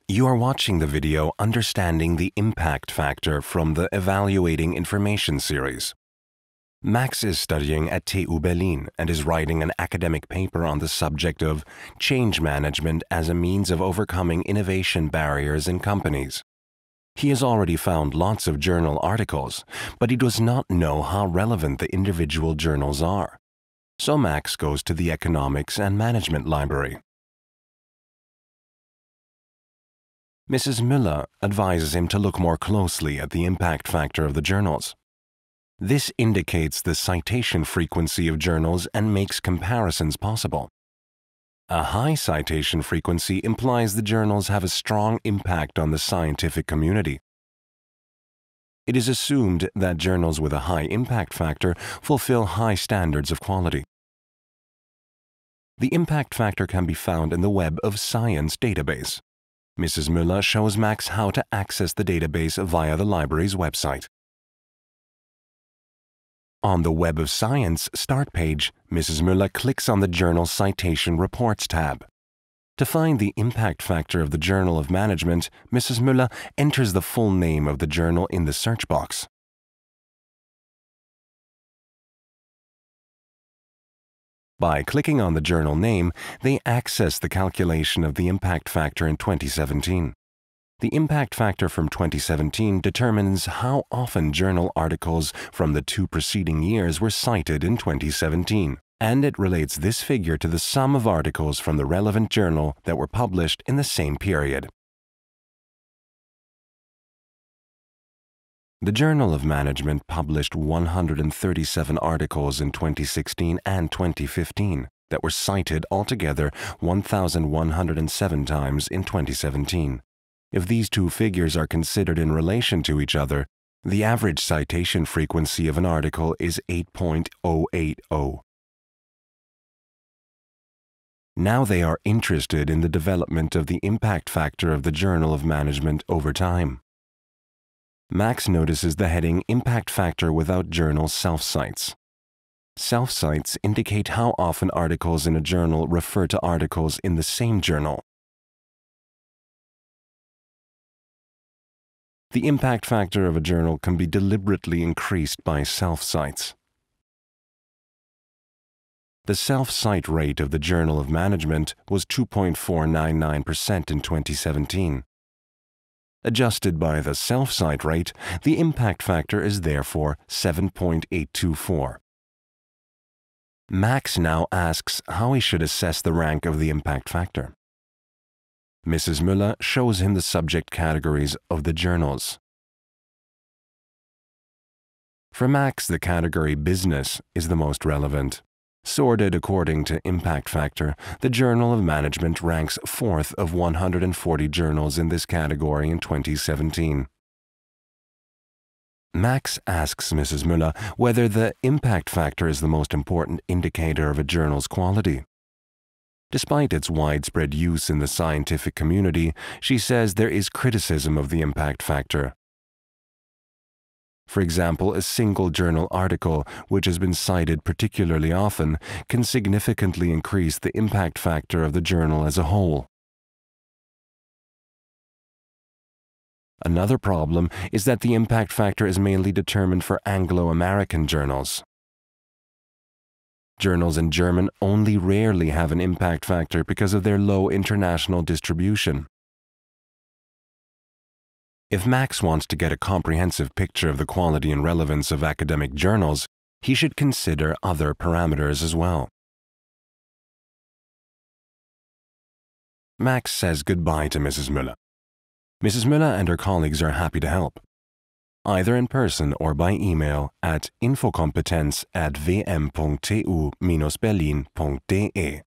You are watching the video Understanding the Impact Factor from the Evaluating Information series. Max is studying at TU Berlin and is writing an academic paper on the subject of change management as a means of overcoming innovation barriers in companies. He has already found lots of journal articles, but he does not know how relevant the individual journals are. So Max goes to the Economics and Management Library. Mrs. Müller advises him to look more closely at the impact factor of the journals. This indicates the citation frequency of journals and makes comparisons possible. A high citation frequency implies the journals have a strong impact on the scientific community. It is assumed that journals with a high impact factor fulfill high standards of quality. The impact factor can be found in the Web of Science database. Mrs. Müller shows Max how to access the database via the library's website. On the Web of Science start page, Mrs. Müller clicks on the Journal Citation Reports tab. To find the impact factor of the Journal of Management, Mrs. Müller enters the full name of the journal in the search box. By clicking on the journal name, they access the calculation of the impact factor in 2017. The impact factor from 2017 determines how often journal articles from the 2 preceding years were cited in 2017, and it relates this figure to the sum of articles from the relevant journal that were published in the same period. The Journal of Management published 137 articles in 2016 and 2015 that were cited altogether 1,107 times in 2017. If these two figures are considered in relation to each other, the average citation frequency of an article is 8.080. Now they are interested in the development of the impact factor of the Journal of Management over time. Max notices the heading Impact Factor without journal self-cites. Self-cites indicate how often articles in a journal refer to articles in the same journal. The impact factor of a journal can be deliberately increased by self-cites. The self-cite rate of the Journal of Management was 2.499% in 2017. Adjusted by the self-cite rate, the impact factor is therefore 7.824. Max now asks how he should assess the rank of the impact factor. Mrs. Müller shows him the subject categories of the journals. For Max, the category Business is the most relevant. Sorted according to impact factor, the Journal of Management ranks 4th of 140 journals in this category in 2017. Max asks Mrs. Müller whether the impact factor is the most important indicator of a journal's quality. Despite its widespread use in the scientific community, she says there is criticism of the impact factor. For example, a single journal article, which has been cited particularly often, can significantly increase the impact factor of the journal as a whole. Another problem is that the impact factor is mainly determined for Anglo-American journals. Journals in German only rarely have an impact factor because of their low international distribution. If Max wants to get a comprehensive picture of the quality and relevance of academic journals, he should consider other parameters as well. Max says goodbye to Mrs. Müller. Mrs. Müller and her colleagues are happy to help, either in person or by email at infokompetenz@wm.tu-berlin.de.